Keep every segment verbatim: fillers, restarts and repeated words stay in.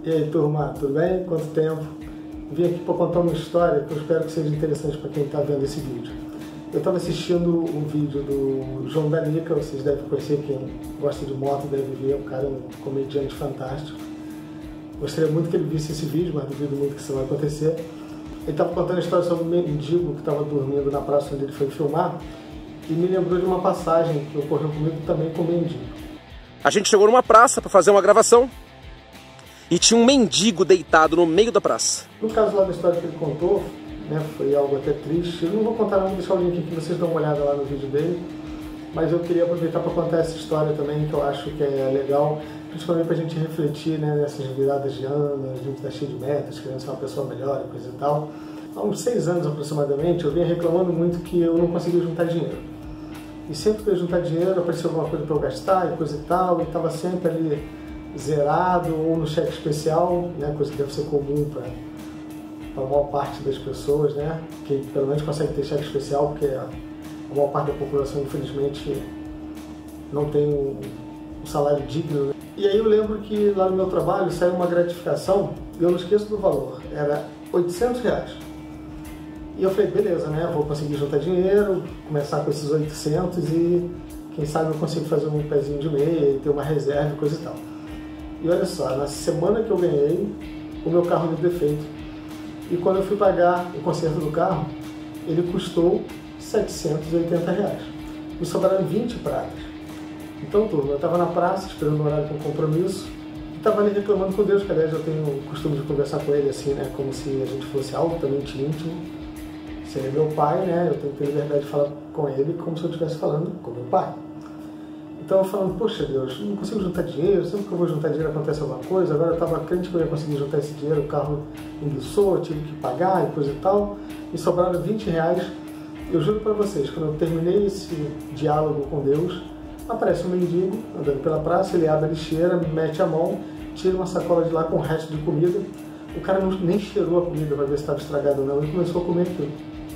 E aí, turma, tudo bem? Quanto tempo? Vim aqui para contar uma história que eu espero que seja interessante para quem está vendo esse vídeo. Eu estava assistindo um vídeo do João Danica, vocês devem conhecer, quem gosta de moto deve ver, o cara é um comediante fantástico. Gostaria muito que ele visse esse vídeo, mas duvido muito que isso vai acontecer. Ele estava contando a história sobre um mendigo que estava dormindo na praça onde ele foi filmar e me lembrou de uma passagem que ocorreu comigo também com um mendigo. A gente chegou numa praça para fazer uma gravação e tinha um mendigo deitado no meio da praça. No caso lá da história que ele contou, né, foi algo até triste. Eu não vou contar, não, vou deixar o link aqui que vocês dão uma olhada lá no vídeo dele. Mas eu queria aproveitar para contar essa história também, que eu acho que é legal, principalmente para a gente refletir, né, nessas viradas de ano, a gente está cheio de metas, querendo ser uma pessoa melhor e coisa e tal. Há uns seis anos aproximadamente, eu vinha reclamando muito que eu não conseguia juntar dinheiro. E sempre que eu ia juntar dinheiro, aparecia alguma coisa para eu gastar e coisa e tal, e estava sempre ali zerado ou no cheque especial, né, coisa que deve ser comum para a maior parte das pessoas, né, que pelo menos consegue ter cheque especial, porque a, a maior parte da população, infelizmente, não tem um, um salário digno, né? E aí eu lembro que lá no meu trabalho saiu uma gratificação, e eu não esqueço do valor, era oitocentos reais. E eu falei, beleza, né, vou conseguir juntar dinheiro, começar com esses oitocentos e quem sabe eu consigo fazer um pezinho de meia e ter uma reserva e coisa e tal. E olha só, na semana que eu ganhei, o meu carro deu defeito. E quando eu fui pagar o conserto do carro, ele custou setecentos e oitenta reais. Me sobraram vinte pratas. Então, turma, eu estava na praça, esperando o horário para um compromisso, e estava ali reclamando com Deus, que aliás eu tenho o costume de conversar com ele assim, né, como se a gente fosse altamente íntimo. Se ele é meu pai, né, eu tenho que ter liberdade de falar com ele como se eu estivesse falando com meu pai. Então eu falando, poxa Deus, não consigo juntar dinheiro, sempre que eu vou juntar dinheiro acontece alguma coisa, agora eu estava crente que eu ia conseguir juntar esse dinheiro, o carro enguiçou, eu tive que pagar e coisa e tal, e sobraram vinte reais. Eu juro para vocês, quando eu terminei esse diálogo com Deus, aparece um mendigo andando pela praça, ele abre a lixeira, mete a mão, tira uma sacola de lá com o resto de comida, o cara não, nem cheirou a comida para ver se estava estragado ou não, ele começou a comer aquilo.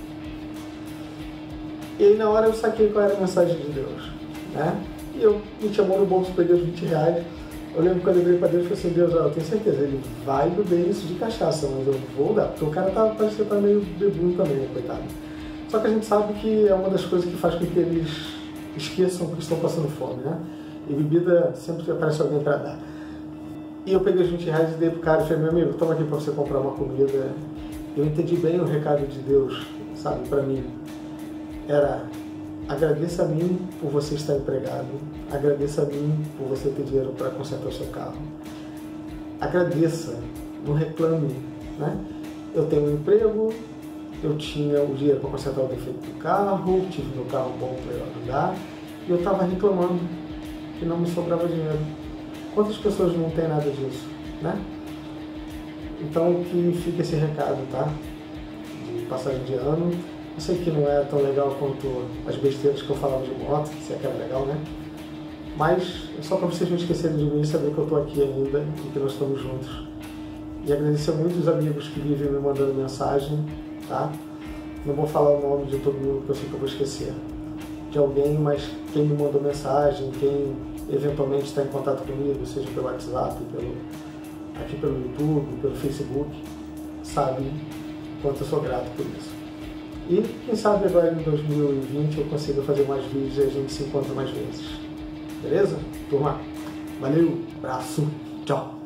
E aí na hora eu saquei qual era a mensagem de Deus, né? E eu meti a mão no bolso, peguei os vinte reais. Eu lembro quando eu virei para Deus e falei assim, Deus, ó, eu tenho certeza, ele vai beber isso de cachaça, mas eu vou dar, porque o cara tá, parece que tá meio bebuno também, né, coitado. Só que a gente sabe que é uma das coisas que faz com que eles esqueçam que estão passando fome, né? E bebida sempre aparece alguém para dar. E eu peguei os vinte reais e dei pro cara e falei, meu amigo, toma aqui para você comprar uma comida. Eu entendi bem o recado de Deus, sabe, para mim. Era, agradeça a mim por você estar empregado, agradeça a mim por você ter dinheiro para consertar o seu carro. Agradeça, não reclame, né? Eu tenho um emprego, eu tinha o dinheiro para consertar o defeito do carro, tive meu carro bom para eu andar, e eu estava reclamando que não me sobrava dinheiro. Quantas pessoas não têm nada disso, né? Então que fica esse recado, tá? De passagem de ano. Eu sei que não é tão legal quanto as besteiras que eu falava de moto, se é que era legal, né? Mas é só para vocês não esquecerem de mim e saber que eu estou aqui ainda e que nós estamos juntos. E agradecer muito os amigos que vivem me mandando mensagem, tá? Não vou falar o nome de todo mundo porque eu sei que eu vou esquecer de alguém, mas quem me mandou mensagem, quem eventualmente está em contato comigo, seja pelo WhatsApp, pelo, aqui pelo YouTube, pelo Facebook, sabe quanto eu sou grato por isso. E quem sabe agora em dois mil e vinte eu consiga fazer mais vídeos e a gente se encontra mais vezes. Beleza? Turma, valeu, abraço, tchau!